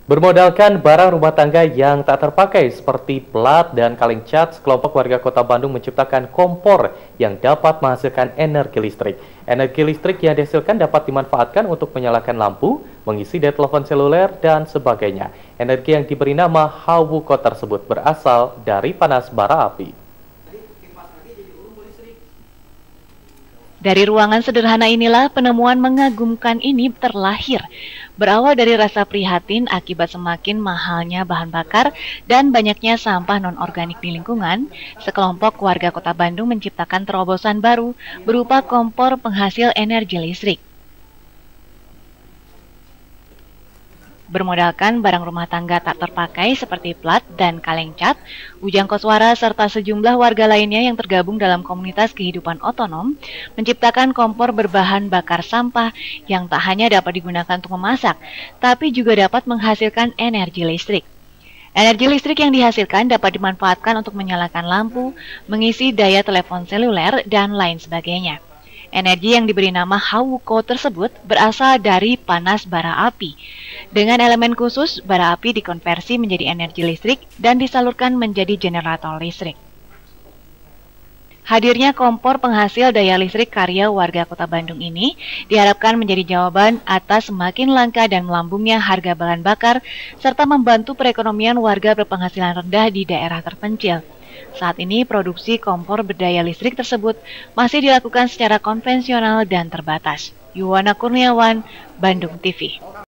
Bermodalkan barang rumah tangga yang tak terpakai seperti plat dan kaleng cat, sekelompok warga Kota Bandung menciptakan kompor yang dapat menghasilkan energi listrik. Energi listrik yang dihasilkan dapat dimanfaatkan untuk menyalakan lampu, mengisi daya telepon seluler, dan sebagainya. Energi yang diberi nama Hawuko tersebut berasal dari panas bara api. Dari ruangan sederhana inilah penemuan mengagumkan ini terlahir. Berawal dari rasa prihatin akibat semakin mahalnya bahan bakar dan banyaknya sampah non-organik di lingkungan, sekelompok warga Kota Bandung menciptakan terobosan baru berupa kompor penghasil energi listrik. Bermodalkan barang rumah tangga tak terpakai seperti plat dan kaleng cat, Ujang Koswara serta sejumlah warga lainnya yang tergabung dalam komunitas kehidupan otonom menciptakan kompor berbahan bakar sampah yang tak hanya dapat digunakan untuk memasak, tapi juga dapat menghasilkan energi listrik. Energi listrik yang dihasilkan dapat dimanfaatkan untuk menyalakan lampu, mengisi daya telepon seluler, dan lain sebagainya. Energi yang diberi nama Hawuko tersebut berasal dari panas bara api. Dengan elemen khusus, bara api dikonversi menjadi energi listrik dan disalurkan menjadi generator listrik. Hadirnya kompor penghasil daya listrik karya warga Kota Bandung ini diharapkan menjadi jawaban atas semakin langka dan melambungnya harga bahan bakar serta membantu perekonomian warga berpenghasilan rendah di daerah terpencil. Saat ini produksi kompor berdaya listrik tersebut masih dilakukan secara konvensional dan terbatas. Yuwana Kurniawan, Bandung TV.